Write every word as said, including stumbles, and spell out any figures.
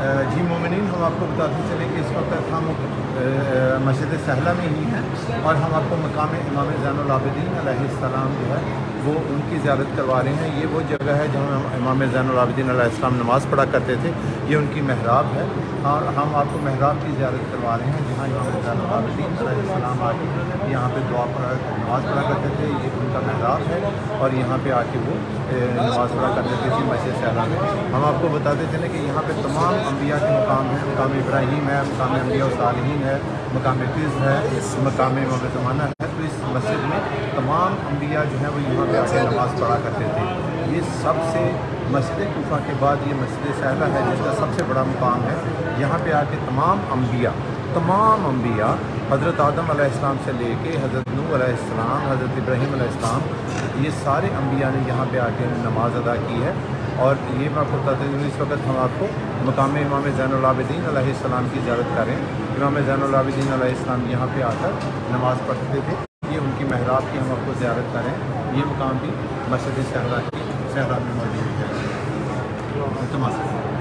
जी मोमिनीन, हम आपको बताते चले कि इस वक्त हम मस्जिद सहला में ही हैं और हम आपको मकाम इमाम ज़ैनुल आबिदीन अलैहिस्सलाम जो है वो उनकी ज़ियारत करवा रहे हैं। ये वो जगह है जहाँ इमाम ज़ैनुल आबिदीन अलैहिस्सलाम नमाज़ पढ़ा करते थे। ये उनकी महराब है और हम आपको महराब की ज़ियारत करवा रहे हैं जहाँ इमाम ज़ैनुल आबिदीन अलैहिस्सलाम आके यहाँ पे दुआ पढ़ा नमाज़ पढ़ा करते थे। ये उनका महराब है और यहाँ पे आके वो नमाज़ पढ़ा करते थे मस्जिद सहला में। हम आपको बताते चले कि यहाँ पे तमाम अम्बिया के मकाम हैं। मकाम इब्राहीम है, मकाम अम्बिया सालिहीन है, मकाम क़िज़ है, मकाम इमाम ज़माना है। तो इस मस्जिद में तमाम अम्बिया जो हैं वो यहाँ पे आके नमाज़ पढ़ा करते थे। ये सबसे मस्जिद कूफा के बाद ये मस्जिद सहला है जिसका सबसे बड़ा मुकाम है। यहाँ पे आके तमाम अम्बिया तमाम अम्बिया हज़रत आदम अलैहिस्सलाम से लेके हज़रत नूह अलैहिस्सलाम, हज़रत इब्राहीम अलैहिस्सलाम, ये सारे अम्बिया ने यहाँ पे आके नमाज अदा की है। और ये मैं आपको बताते हैं इस वक्त हम आपको मकाम इमाम ज़ैनुल आबिदीन अलैहिस्सलाम की ज़ियारत करें। इमाम ज़ैनुल आबिदीन अलैहिस्सलाम यहाँ पे आकर नमाज़ पढ़ते थे। ये उनकी महराब की हम आपको ज़ियारत करें। ये मकाम भी मस्जिद सहला की सहला में मौजूद है।